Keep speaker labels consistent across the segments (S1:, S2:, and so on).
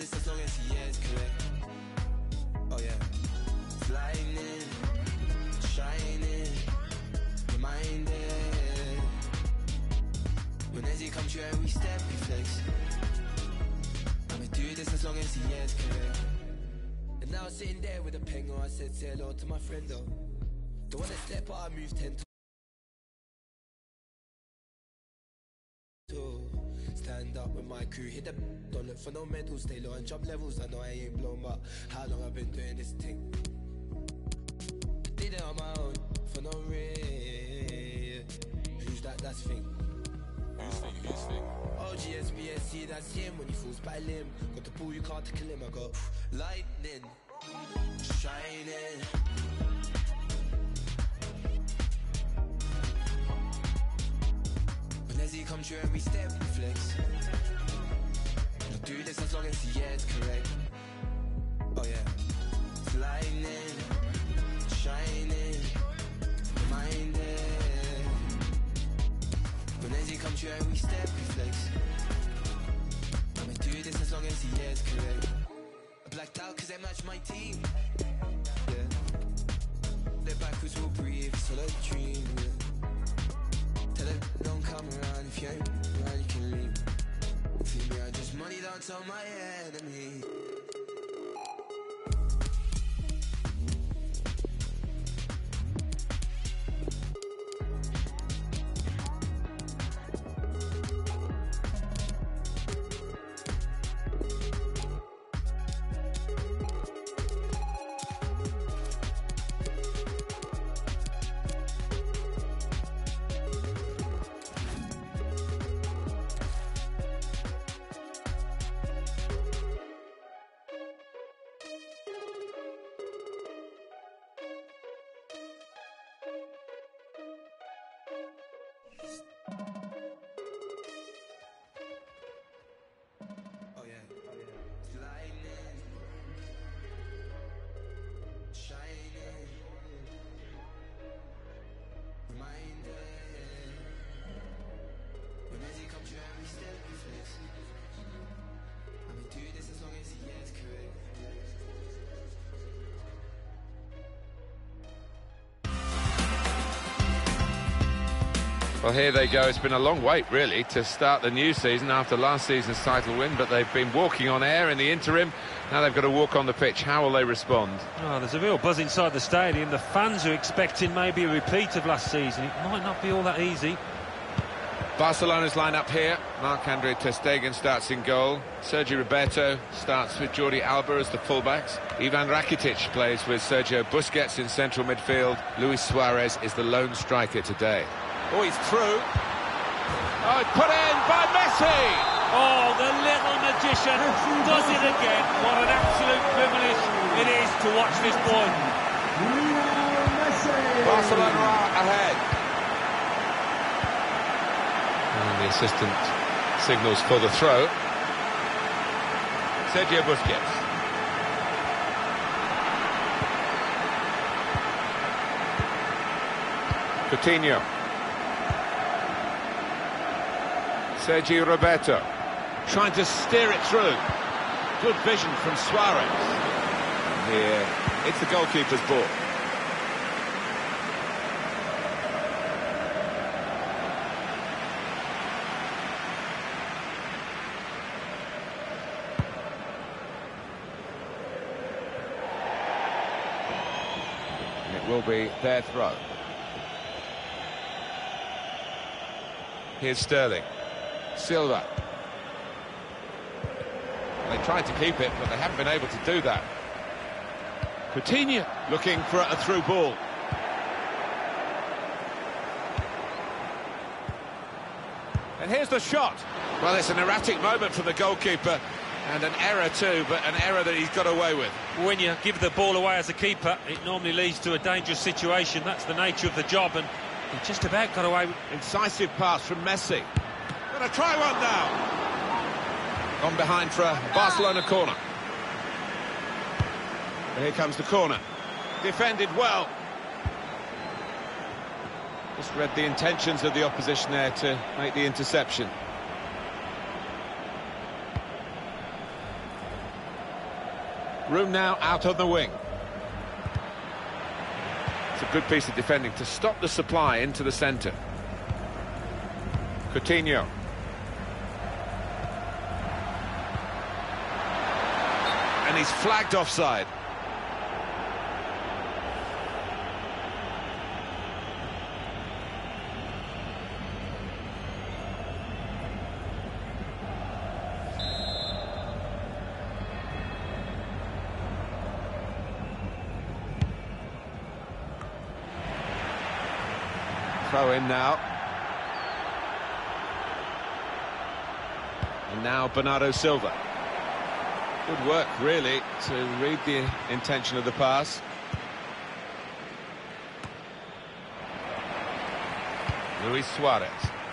S1: this as long as he is correct. Oh yeah. It's lightning, shining, reminded. When as he comes through every step we flex. I'ma do this as long as he is correct. And now sitting there with a pengo, I said say hello to my friend though. Don't wanna step out, I move 10 to stand up with my crew, hit the don't look for no medals, stay low and jump levels. I know I ain't blown, but how long I've been doing this thing? Did it on my own, for no reason. Who's that? That's thing. Who's thing? OGSBSC, that's him when he falls by limb. Got the ball, you can't tackle him. I got lightning, shining. When as he comes through every step we flex. I'll do this as long as he is correct. Oh yeah. It's lightning, shining, reminded. When as he comes through every step we flex. I'ma do this as long as he is correct. I blacked out cause they match my team. Yeah. Their backwards will breathe, it's all a dream. Yeah. Tell them don't come around, if you ain't around you can leave. See me, I just money down to my enemy. Oh yeah. It's lightning, shining, reminded. When as he comes through every step we flex. I'ma do this as long as he is correct.
S2: Well, here they go. It's been a long wait, really, to start the new season after last season's title win, but they've been walking on air in the interim. Now they've got to walk on the pitch. How will they respond?
S3: Oh, there's a real buzz inside the stadium. The fans are expecting maybe a repeat of last season. It might not be all that easy.
S2: Barcelona's line-up here. Marc-Andre ter Stegen starts in goal. Sergi Roberto starts with Jordi Alba as the fullbacks. Ivan Rakitic plays with Sergio Busquets in central midfield. Luis Suarez is the lone striker today.
S4: Oh, he's through.
S2: Oh, it's put in by Messi!
S3: Oh, the little magician does it again. What an absolute privilege it is to watch this boy.
S4: Barcelona are ahead.
S2: And the assistant signals for the throw. Sergio Busquets. Coutinho. Sergi Roberto trying to steer it through. Good vision from Suarez.
S4: And here, it's the goalkeeper's ball.
S2: And it will be their throw. Here's Sterling. Silva. They tried to keep it, but they haven't been able to do that.
S4: Coutinho looking for a through ball. And here's the shot.
S2: Well, it's an erratic moment from the goalkeeper, and an error too, but an error that he's got away with.
S3: When you give the ball away as a keeper, it normally leads to a dangerous situation. That's the nature of the job, and he just about got away with...
S4: Incisive pass from Messi. Gonna try one now.
S2: On behind for a Barcelona corner.
S4: And here comes the corner. Defended well.
S2: Just read the intentions of the opposition there to make the interception. Room now out on the wing. It's a good piece of defending to stop the supply into the centre. Coutinho.
S4: And he's flagged offside. Throw in now.
S2: And now Bernardo Silva. Good work, really, to read the intention of the pass. Luis Suarez.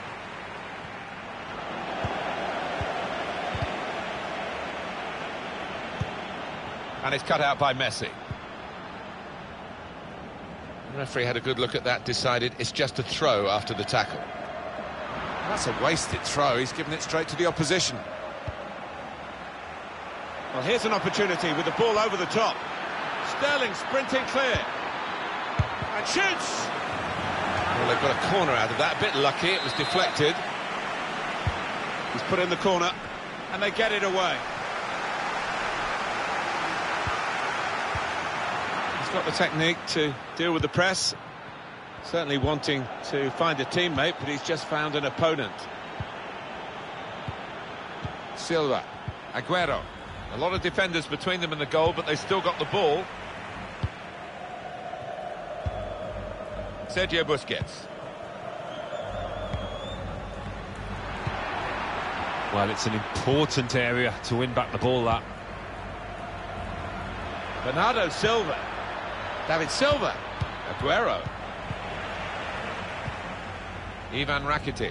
S2: And it's cut out by Messi. The referee had a good look at that, decided it's just a throw after the tackle.
S4: That's a wasted throw. He's given it straight to the opposition. Well, here's an opportunity with the ball over the top. Sterling sprinting clear. And shoots!
S2: Well, they've got a corner out of that. A bit lucky, it was deflected.
S4: He's put in the corner, and they get it away.
S2: He's got the technique to deal with the press. Certainly wanting to find a teammate, but he's just found an opponent. Silva, Aguero. A lot of defenders between them and the goal, but they still got the ball. Sergio Busquets.
S3: Well, it's an important area to win back the ball, that.
S2: Bernardo Silva. David Silva. Aguero. Ivan Rakitic.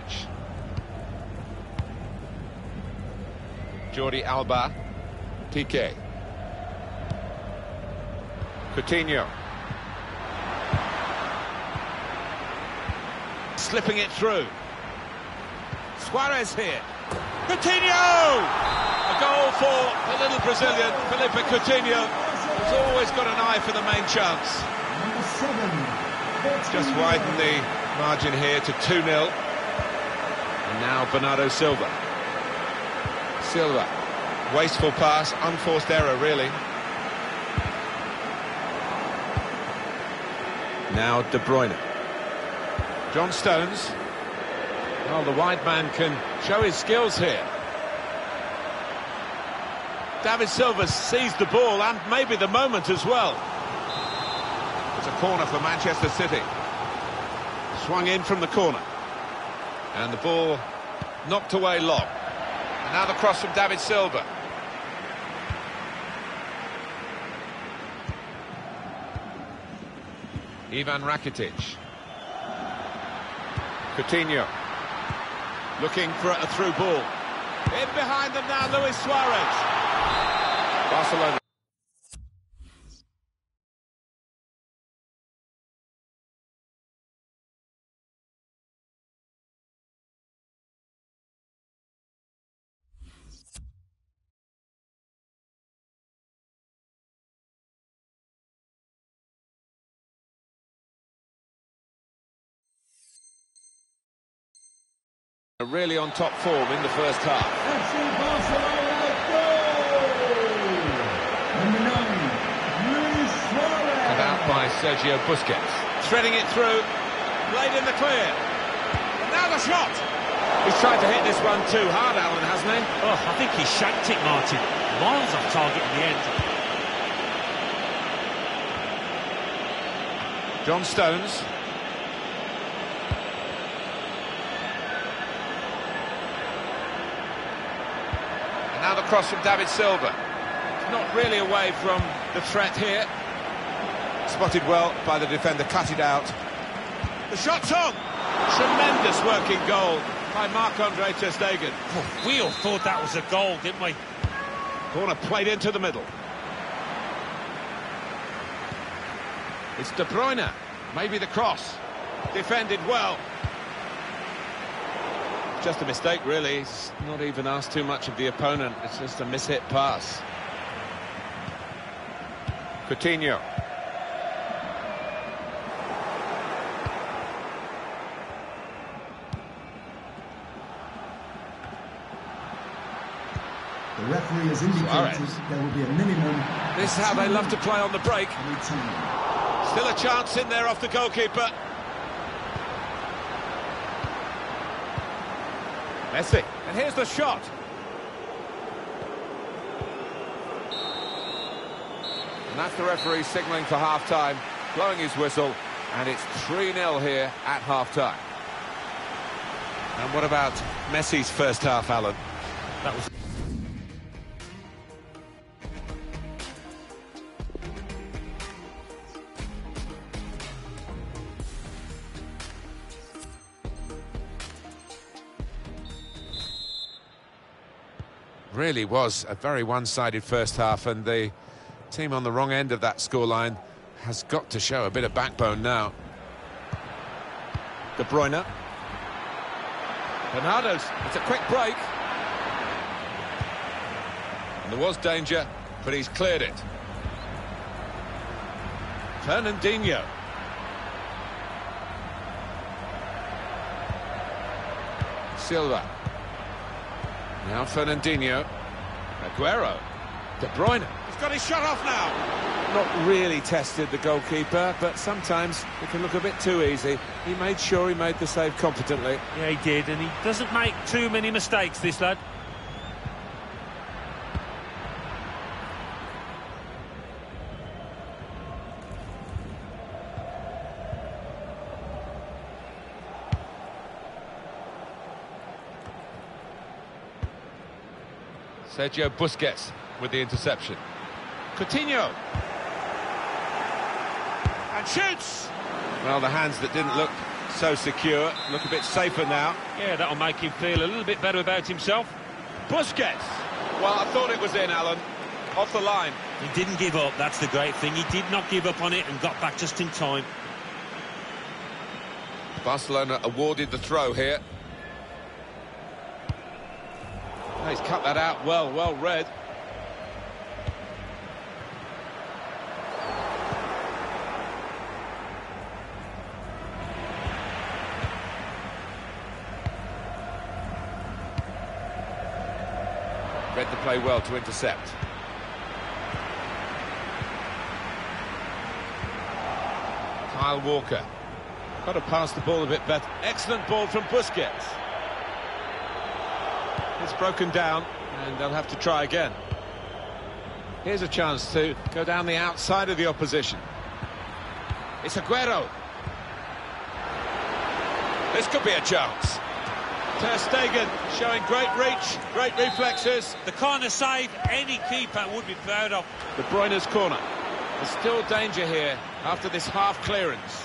S2: Jordi Alba. Piqué. Coutinho.
S4: Slipping it through. Suarez here. Coutinho!
S2: A goal for the little Brazilian, Felipe Coutinho, who's always got an eye for the main chance. Just widen the margin here to 2-0. And now Bernardo Silva. Silva. Wasteful pass, unforced error, really. Now De Bruyne. John Stones. Well, the wide man can show his skills here. David Silva seized the ball and maybe the moment as well. It's a corner for Manchester City. Swung in from the corner. And the ball knocked away long. And now the cross from David Silva. Ivan Rakitic. Coutinho. Looking for a through ball. In behind them now, Luis Suarez. Barcelona. Really on top form in the first half.
S5: FC Barcelona goal! Number 9, Luis Suarez.
S2: Cut out by Sergio Busquets. Threading it through.
S4: Played in the clear. And now the shot!
S2: He's tried to hit this one too hard, Alan, hasn't he?
S3: Oh, I think he shanked it, Martin. Miles off target in the end.
S2: John Stones. Now the cross from David Silva. It's not really away from the threat here.
S4: Spotted well by the defender, cut it out. The shot's on!
S2: Tremendous working goal by Marc-Andre ter Stegen.
S3: Oh, we all thought that was a goal, didn't we?
S4: Corner played into the middle.
S2: It's De Bruyne. Maybe the cross. Defended well. Just a mistake, really. He's not even asked too much of the opponent. It's just a mishit pass. Coutinho.
S5: The referee has indicated
S4: Suarez.
S5: there will be a minimum.
S4: This is how they love to play on the break.
S5: 18.
S4: Still a chance in there off the goalkeeper. Messi. And here's the shot.
S2: And that's the referee signalling for half-time, blowing his whistle, and it's 3-0 here at half-time.
S4: And what about Messi's first half, Alan?
S3: That was...
S2: Really was a very one-sided first half, and the team on the wrong end of that scoreline has got to show a bit of backbone now.
S4: De Bruyne. Bernardo's. It's a quick break.
S2: And there was danger, but he's cleared it.
S4: Fernandinho.
S2: Silva. Now Fernandinho.
S4: Aguero. De Bruyne. He's got his shot off now.
S2: Not really tested the goalkeeper, but sometimes it can look a bit too easy. He made sure he made the save competently.
S3: Yeah, he did, and he doesn't make too many mistakes, this lad.
S2: Sergio Busquets with the interception.
S4: Coutinho. And shoots.
S2: Well, the hands that didn't look so secure look a bit safer now.
S3: Yeah, that'll make him feel a little bit better about himself.
S4: Busquets.
S2: Well, I thought it was in, Alan. Off the line.
S3: He didn't give up, that's the great thing. He did not give up on it and got back just in time.
S2: Barcelona awarded the throw here.
S4: Oh, he's cut that out well read.
S2: Read the play well to intercept. Kyle Walker.
S4: Got to pass the ball a bit better. Excellent ball from Busquets. It's broken down, and they'll have to try again. Here's a chance to go down the outside of the opposition. It's Aguero. This could be a chance. Ter Stegen showing great reach, great reflexes.
S3: The kind of save any keeper would be proud of.
S4: De Bruyne's corner. There's still danger here after this half clearance.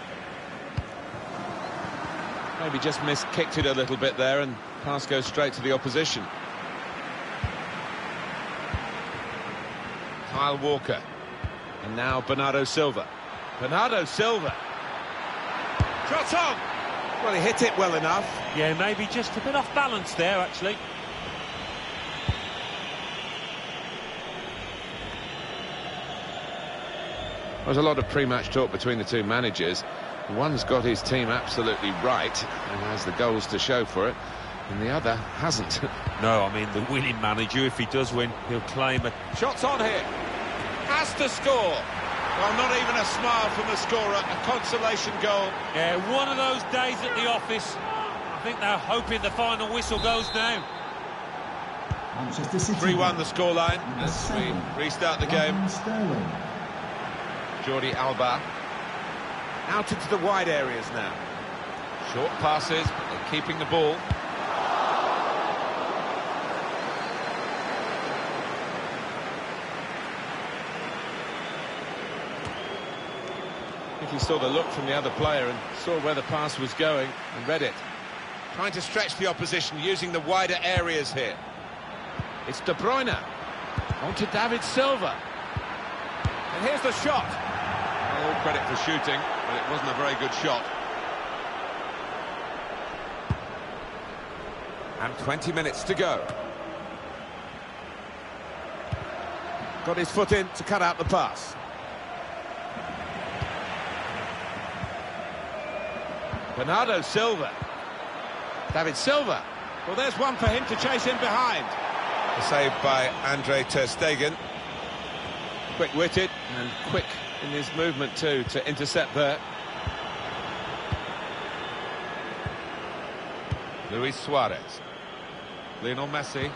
S4: Maybe just kicked it a little bit there, and pass goes straight to the opposition.
S2: Kyle Walker.
S4: And now Bernardo Silva. Bernardo Silva. Shot on! Well, he hit it well enough.
S3: Yeah, maybe just a bit off balance there, actually.
S2: There's a lot of pre-match talk between the two managers. One's got his team absolutely right and has the goals to show for it, and the other hasn't.
S3: No, I mean, the winning manager, if he does win, he'll claim it.
S4: Shots on here. Has to score. Well, not even a smile from the scorer. A consolation goal.
S3: Yeah, one of those days at the office. I think they're hoping the final whistle goes now.
S5: Manchester City.
S4: 3-1 the scoreline as we restart the game.
S5: Sterling.
S2: Jordi Alba.
S4: Out into the wide areas now.
S2: Short passes, but they're keeping the ball.
S4: I think he saw the look from the other player and saw where the pass was going and read it. Trying to stretch the opposition using the wider areas here. It's De Bruyne. On to David Silva. And here's the shot.
S2: All credit for shooting, but it wasn't a very good shot. And 20 minutes to go.
S4: Got his foot in to cut out the pass. Bernardo Silva. David Silva. Well, there's one for him to chase in behind.
S2: A save by Andre ter Stegen.
S4: Quick-witted and quick in his movement too to intercept there.
S2: Luis Suarez. Lionel Messi.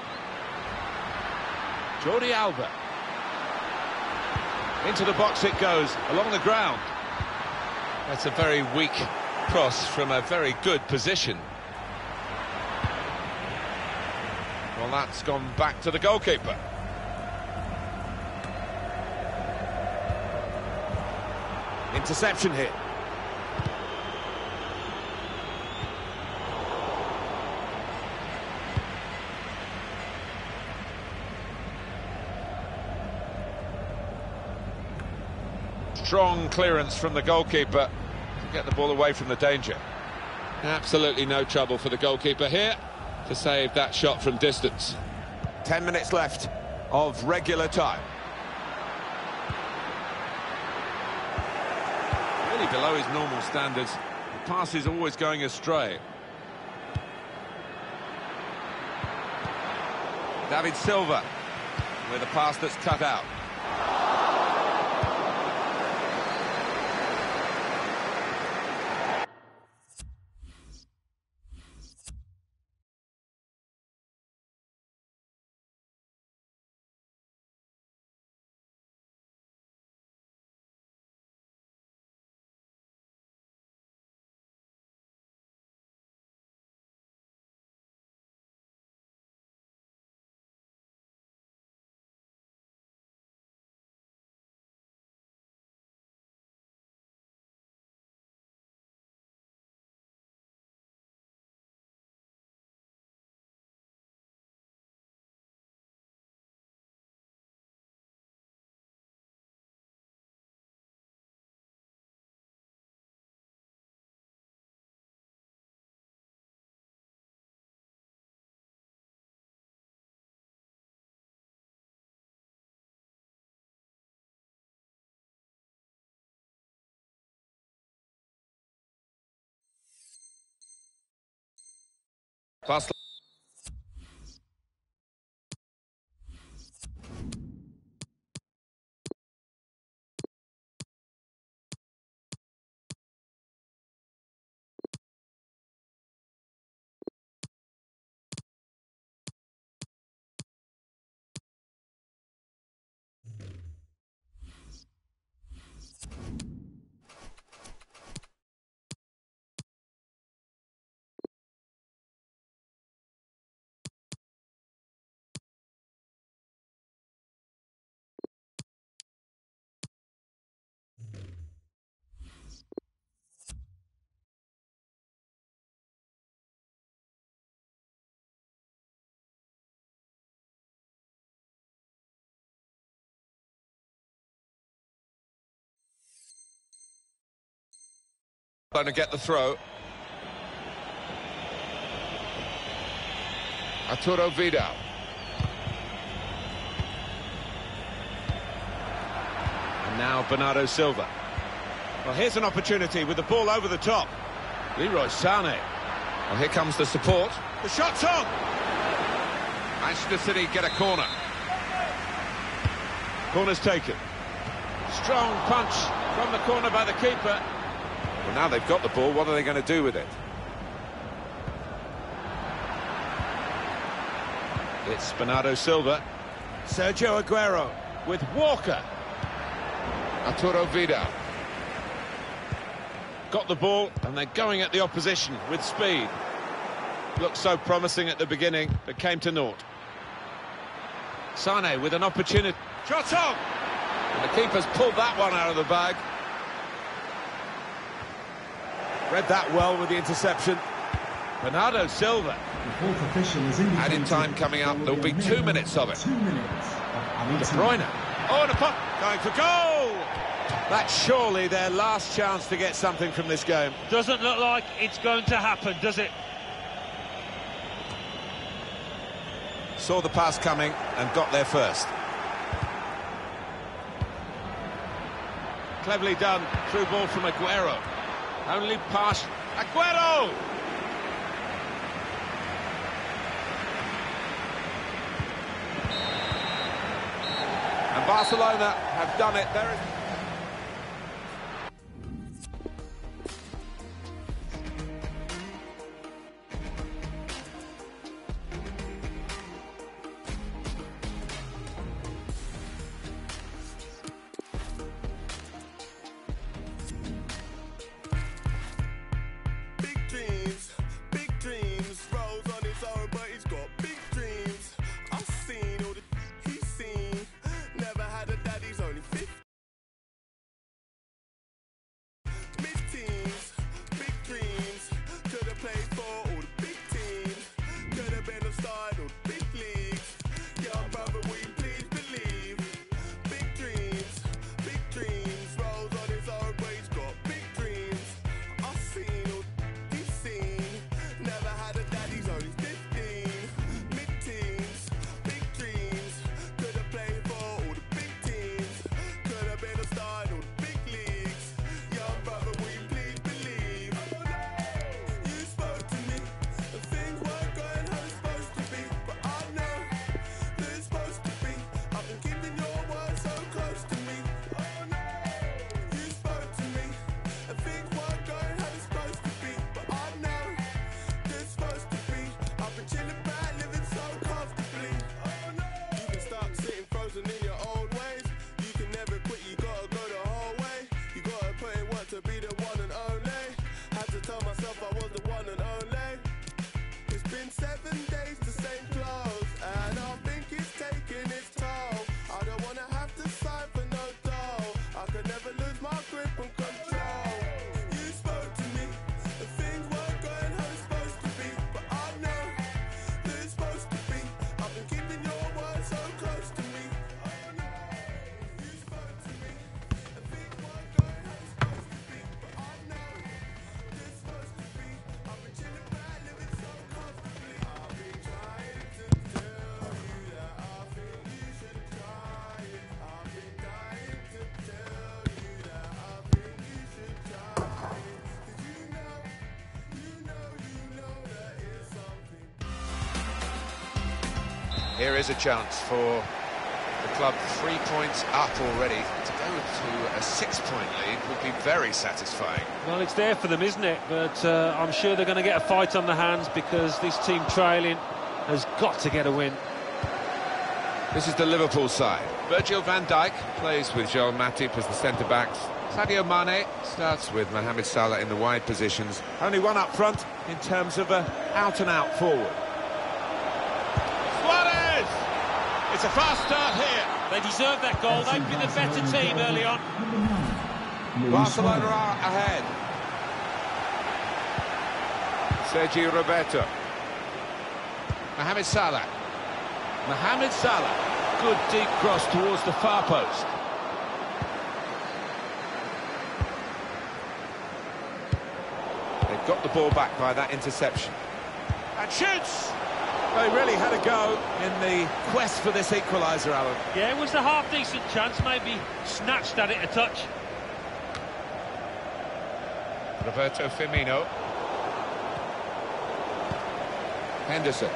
S4: Jordi Alba. Into the box it goes, along the ground.
S2: That's a very weak cross from a very good position. Well, that's gone back to the goalkeeper.
S4: Interception here.
S2: Strong clearance from the goalkeeper to get the ball away from the danger. Absolutely no trouble for the goalkeeper here to save that shot from distance.
S4: 10 minutes left of regular time.
S2: Really below his normal standards. The pass is always going astray. David Silva with a pass that's cut out. Barcelona. Going to get the throw. Arturo Vidal.
S4: And now Bernardo Silva. Well, here's an opportunity with the ball over the top. Leroy Sané.
S2: Well, here comes the support.
S4: The shot's on!
S2: Manchester City get a corner.
S4: Corner's taken. Strong punch from the corner by the keeper.
S2: Well, now they've got the ball, what are they going to do with it?
S4: It's Bernardo Silva. Sergio Aguero with Walker.
S2: Arturo Vidal.
S4: Got the ball and they're going at the opposition with speed. Looked so promising at the beginning, but came to naught. Sané with an opportunity. Shot on!
S2: And the keeper's pulled that one out of the bag.
S4: Read that well with the interception. Bernardo Silva.
S5: The fourth official is indicated.
S2: Added time coming up. There'll be 2 minutes of it.
S5: 2 minutes of
S4: De Bruyne. Oh, and a pop. Going for goal! That's surely their last chance to get something from this game.
S3: Doesn't look like it's going to happen, does it?
S2: Saw the pass coming and got there first.
S4: Cleverly done. Through ball from Aguero. Only pass Aguero! And Barcelona have done it. There is...
S6: Big dreams, rolls on his own, but he's got big dreams. I've seen all the he's seen. Never had a daddy's only 15. Mid-teens, big dreams. Could have played for all the big teams. Could have been a star in all the big leagues. Young brother, will you please believe? Big dreams, rolls on his own, but he's got big dreams. I've seen all he's seen. Never had a daddy's only 15. Mid-teens, big dreams. Could have played for all the big teams. Could have been a star in all the big leagues. Young brother, will you please believe? You spoke to me, and things weren't going how it's supposed to be. But I know that it's supposed to be. I've been keeping your word so close to me. You spoke to me, and things weren't going how it's supposed to be. But I know that it's supposed to be. I've been chilling back, living so comfortably. You can stop sitting frozen in your old ways. You can never quit, you gotta go the whole way. You gotta put in work to be the one and only. Had to tell myself I was the one and only. It's been 7 days to same clothes, and I think it's taking its toll. I don't wanna have to sign for no dough. I could never lose my grip and control. You spoke to me, and things weren't going how it's supposed to be. But I know that it's supposed to be. I've been keeping your word so close to me. You spoke to me, and things weren't going how it's supposed to be. But I know that it's supposed to be. I've been chilling back, living so comfortably. I've been trying to tell you that I think you should try it. I've been dying to tell you that I think you should try it. 'Cause you know that it's something.
S2: Here is a chance for the club 3 points up already. To go to a 6-point lead would be very satisfying.
S3: Well, it's there for them, isn't it? But I'm sure they're going to get a fight on the hands, because this team trailing has got to get a win.
S2: This is the Liverpool side. Virgil van Dijk plays with Joel Matip as the centre-backs. Sadio Mane starts with Mohamed Salah in the wide positions.
S4: Only one up front in terms of an out-and-out forward. Suarez! It's a fast start here.
S3: They deserve that goal. They've been the better team early on.
S2: Barcelona are ahead. Sergi Roberto. Mohamed Salah.
S4: Mohamed Salah. Good deep cross towards the far post.
S2: They've got the ball back by that interception.
S4: And shoots! They really had a go in the quest for this equaliser, Alan.
S3: Yeah, it was a half-decent chance, maybe snatched at it a touch.
S2: Roberto Firmino. Henderson.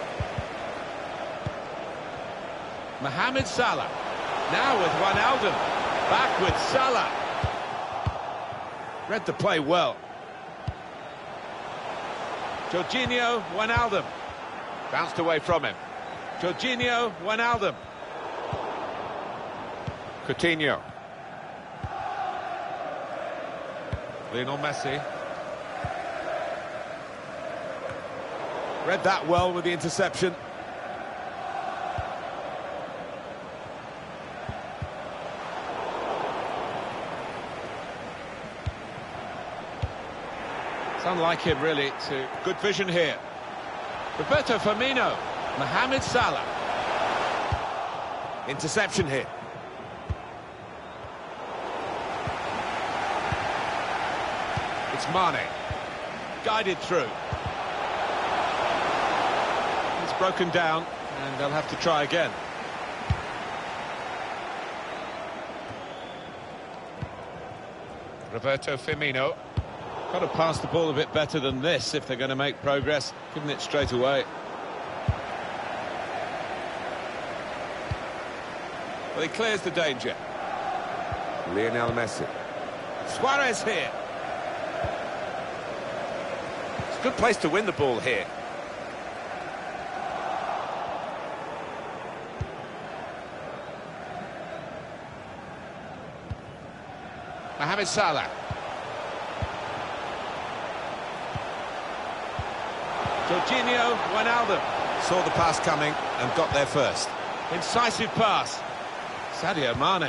S4: Mohamed Salah. Now with Wijnaldum. Back with Salah. Read the play well. Jorginho Wijnaldum.
S2: Bounced away from him.
S4: Jorginho Wijnaldum.
S2: Coutinho.
S4: Lionel Messi. Read that well with the interception. It's unlike him, really, to... Good vision here. Roberto Firmino. Mohamed Salah. Interception here. It's Mane. Guided through. It's broken down, and they'll have to try again.
S2: Roberto Firmino.
S4: Got to pass the ball a bit better than this if they're going to make progress, giving it straight away. Well, he clears the danger.
S2: Lionel Messi.
S4: Suarez here.
S2: It's a good place to win the ball here. Mohamed Salah.
S4: Jorginho Wijnaldum
S2: Saw the pass coming and got there first.
S4: incisive pass. Sadio Mane.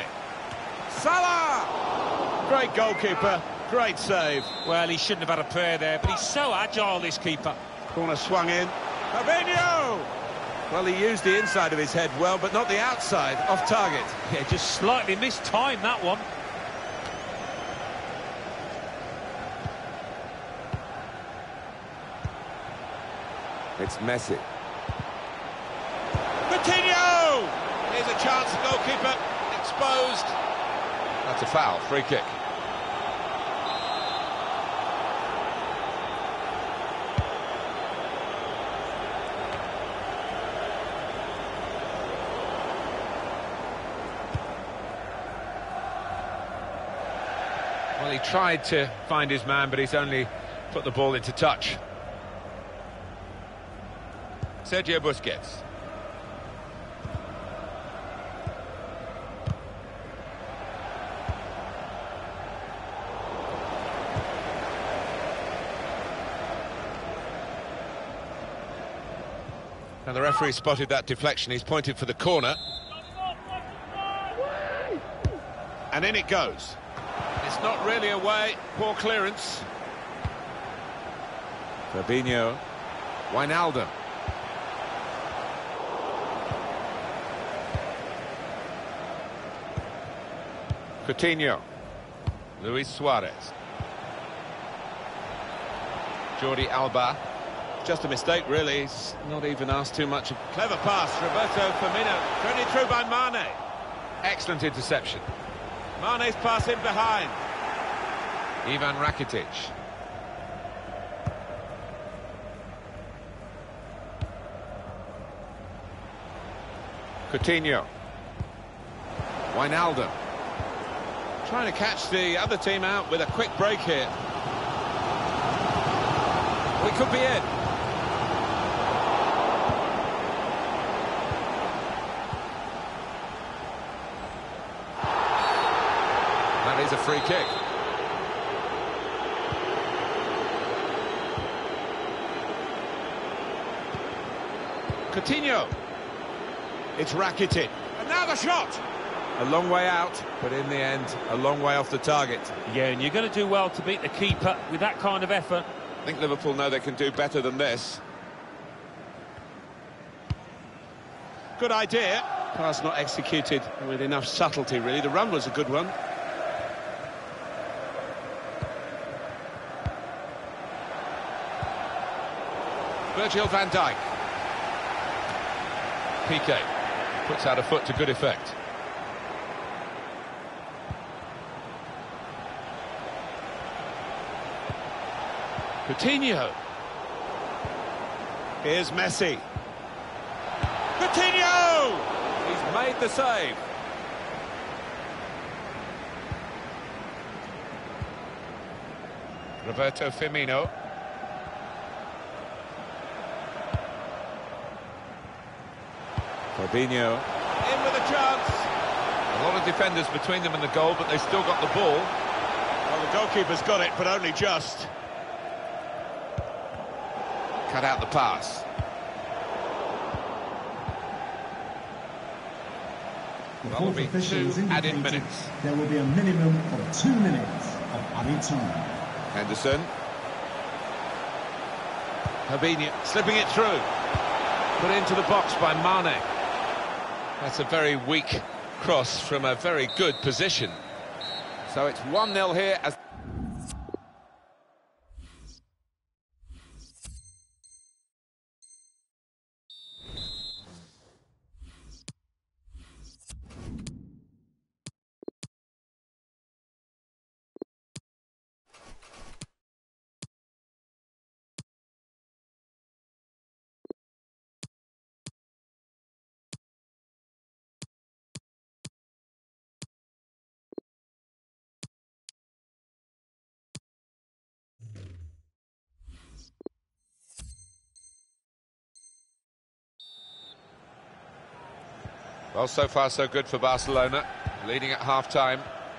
S4: Salah! Great goalkeeper, great save.
S3: Well, he shouldn't have had a prayer there, but he's so agile, this keeper.
S4: Corner swung in. Fabinho! Well, he used the inside of his head well, but not the outside, off target.
S3: Yeah, just slightly mistimed that one.
S2: It's Messi.
S4: Coutinho! Here's a chance, the goalkeeper exposed.
S2: That's a foul, free kick. Well, he tried to find his man, but he's only put the ball into touch. Sergio Busquets. And the referee spotted that deflection. He's pointed for the corner.
S4: And in it goes. It's not really away, poor clearance.
S2: Fabinho. Wijnaldum. Coutinho. Luis Suarez. Jordi Alba.
S4: Just a mistake, really. He's not even asked too much. Clever pass, Roberto Firmino. Thrown through by Mane.
S2: Excellent interception.
S4: Mane's pass in behind.
S2: Ivan Rakitic. Coutinho. Wijnaldum.
S4: Trying to catch the other team out with a quick break here. We could be in.
S2: That is a free kick.
S4: Coutinho. It's Rakitic. And now the shot. A long way out, but in the end, a long way off the target.
S3: Yeah, and you're going to do well to beat the keeper with that kind of effort.
S2: I think Liverpool know they can do better than this.
S4: Good idea. Pass not executed with enough subtlety, really. The run was a good one.
S2: Virgil van Dijk. Piqué puts out a foot to good effect.
S4: Coutinho. Here's Messi. Coutinho!
S2: He's made the save. Roberto Firmino.
S4: Fabinho. In with a chance.
S2: A lot of defenders between them and the goal, but they still got the ball.
S4: Well, the goalkeeper's got it, but only just.
S2: Cut out the pass.
S5: The
S2: That'll
S5: fourth
S2: be
S5: official
S2: 2
S5: has
S2: added
S5: indicated
S2: minutes.
S5: there will be a minimum of 2 minutes of added time.
S2: Henderson.
S4: Fabinho slipping it through. Put into the box by Mane.
S2: That's a very weak cross from a very good position. So it's 1-0 here as Well, so far so good for Barcelona, leading at half-time.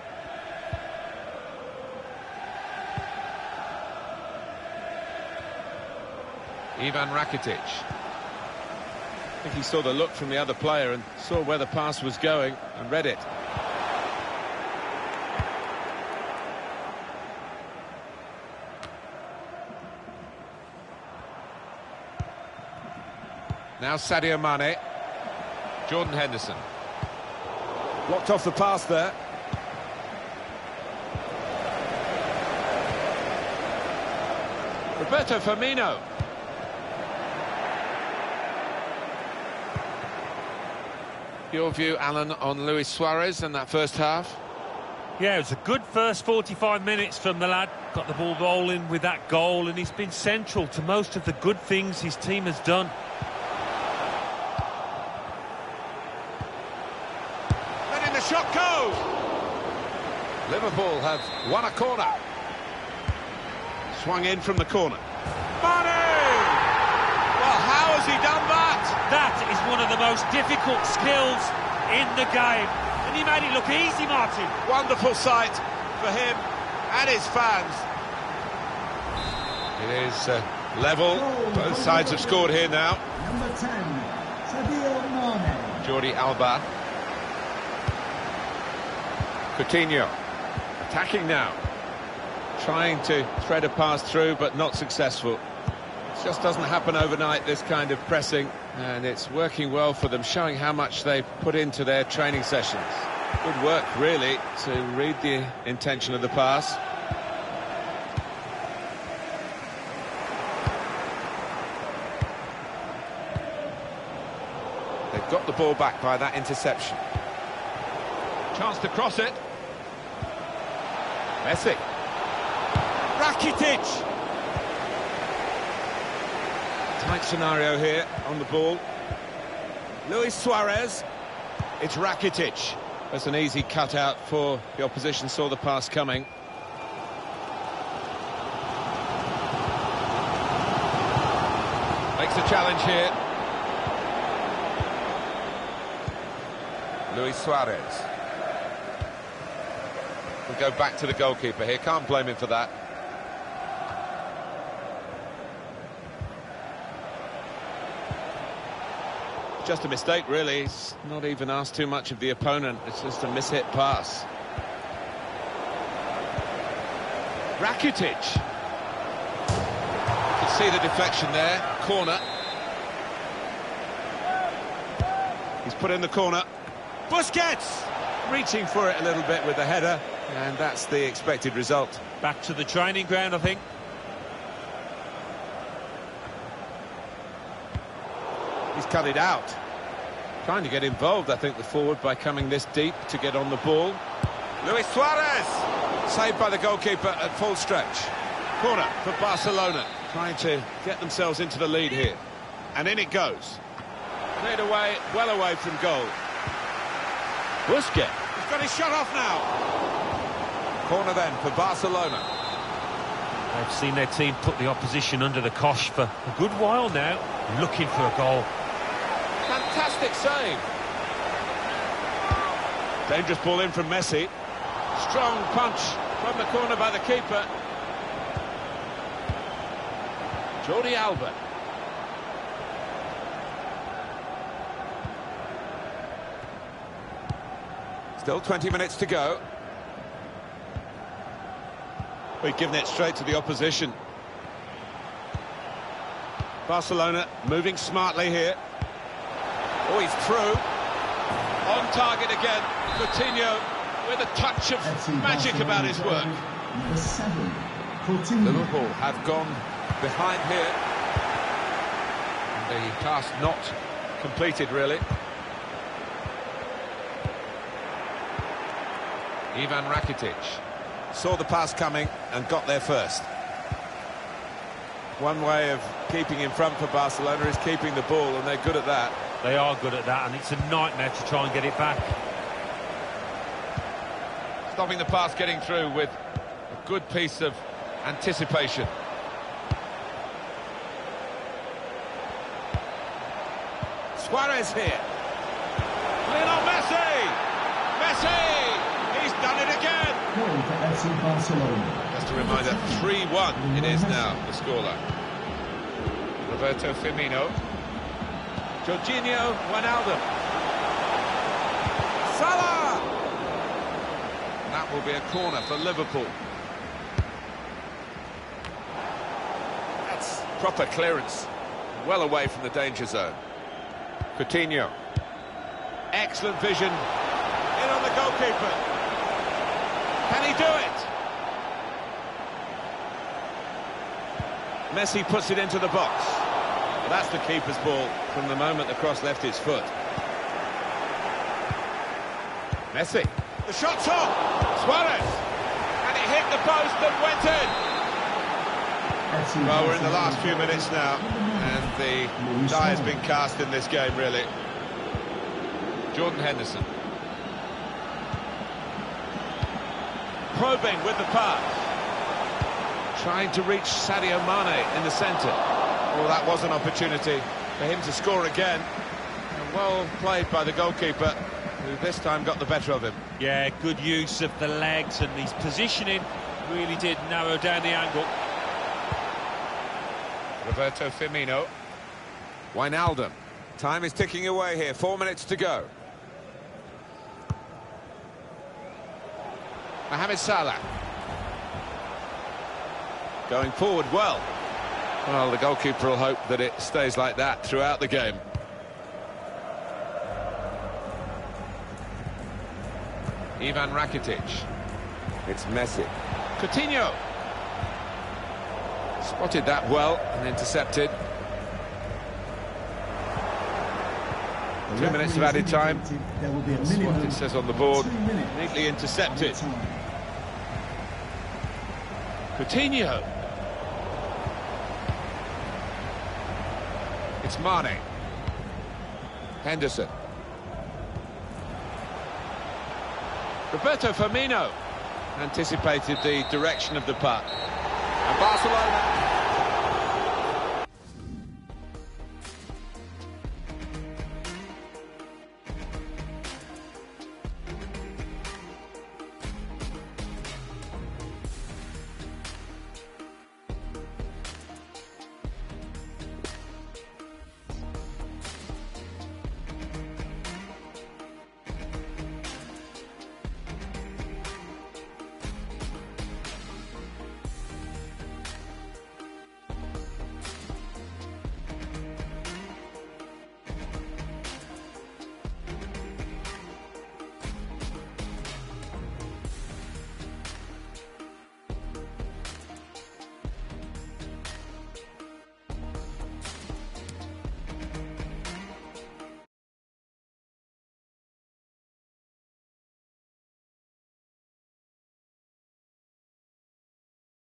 S2: Ivan Rakitic.
S4: I think he saw the look from the other player and saw where the pass was going and read it.
S2: Now Sadio Mane. Jordan Henderson.
S4: Blocked off the pass there. Roberto Firmino.
S2: Your view, Alan, on Luis Suarez in that first half?
S3: Yeah, it was a good first 45 minutes from the lad. Got the ball rolling with that goal, and he's been central to most of the good things his team has done.
S4: Letting the shot go! Liverpool have won a corner. Swung in from the corner. Mane! Well, how has he done that?
S3: That is one of the most difficult skills in the game. And he made it look easy, Martin.
S4: Wonderful sight for him and his fans.
S2: It is level. Both sides have scored here now.
S5: Number 10, Sadio Mane.
S2: Jordi Alba. Coutinho. Attacking now.
S4: Trying to thread a pass through, but not successful. It just doesn't happen overnight, this kind of pressing, and it's working well for them, showing how much they've put into their training sessions. Good work, really, to read the intention of the pass.
S2: They've got the ball back by that interception.
S4: Chance to cross it. Messi. Rakitic! Tight scenario here on the ball. Luis Suarez. It's Rakitic. That's an easy cutout for the opposition, saw the pass coming.
S2: Makes a challenge here. Luis Suarez. We'll go back to the goalkeeper here, can't blame him for that.
S4: Just a mistake, really. He's not even asked too much of the opponent. It's just a mishit pass. Rakitic.
S2: You can see the deflection there. Corner.
S4: He's put in the corner. Busquets! Reaching for it a little bit with the header, and that's the expected result.
S3: Back to the training ground, I think.
S4: He's cut it out. Trying to get involved, I think, the forward by coming this deep to get on the ball.
S2: Luis Suarez! Saved by the goalkeeper at full stretch.
S4: Corner for Barcelona. Trying to get themselves into the lead here. And in it goes. Cleared away, well away from goal. Busquets. He's got his shot off now.
S2: Corner then for Barcelona.
S3: They've seen their team put the opposition under the cosh for a good while now, looking for a goal.
S2: Fantastic save.
S4: Dangerous ball in from Messi. Strong punch from the corner by the keeper. Jordi Alba.
S2: Still 20 minutes to go.
S4: We've given it straight to the opposition. Barcelona moving smartly here. Oh, he's through. On target again. Coutinho with a touch of
S5: FC
S4: magic about his work.
S5: Number 7, Coutinho.
S2: Liverpool have gone behind here. The task not completed, really. Ivan Rakitic.
S4: Saw the pass coming and got there first. One way of keeping in front for Barcelona is keeping the ball, and they're good at that.
S3: They are good at that, and it's a nightmare to try and get it back.
S2: Stopping the pass getting through with a good piece of anticipation.
S4: Suarez here. Cleared
S5: FC Barcelona.
S4: Just a reminder, 3-1 it is now, the scoreline.
S2: Roberto Firmino.
S4: Jorginho Wijnaldum. Salah!
S2: That will be a corner for Liverpool. That's proper clearance. Well away from the danger zone. Coutinho.
S4: Excellent vision. In on the goalkeeper. Can he do it? Messi puts it into the box. Well, that's the keeper's ball from the moment the cross left his foot. Messi. The shot's off. Suarez. And it hit the post and went in. Well, we're in the last few minutes now, and the die has been cast in this game, really.
S2: Jordan Henderson.
S4: Probing with the pass. Trying to reach Sadio Mane in the centre. Well, that was an opportunity for him to score again. And well played by the goalkeeper, who this time got the better of him.
S3: Yeah, good use of the legs, and his positioning really did narrow down the angle.
S2: Roberto Firmino. Wijnaldum. Time is ticking away here, 4 minutes to go. Mohamed Salah.
S4: Going forward well.
S2: Well, the goalkeeper will hope that it stays like that throughout the game. Ivan Rakitic. It's Messi.
S4: Coutinho.
S2: Spotted that well and intercepted. 2 minutes of added time.
S5: There will be a
S2: That's what it says on the board.
S4: Neatly intercepted. Coutinho.
S2: It's Mane. Henderson.
S4: Roberto Firmino anticipated the direction of the puck.
S2: And Barcelona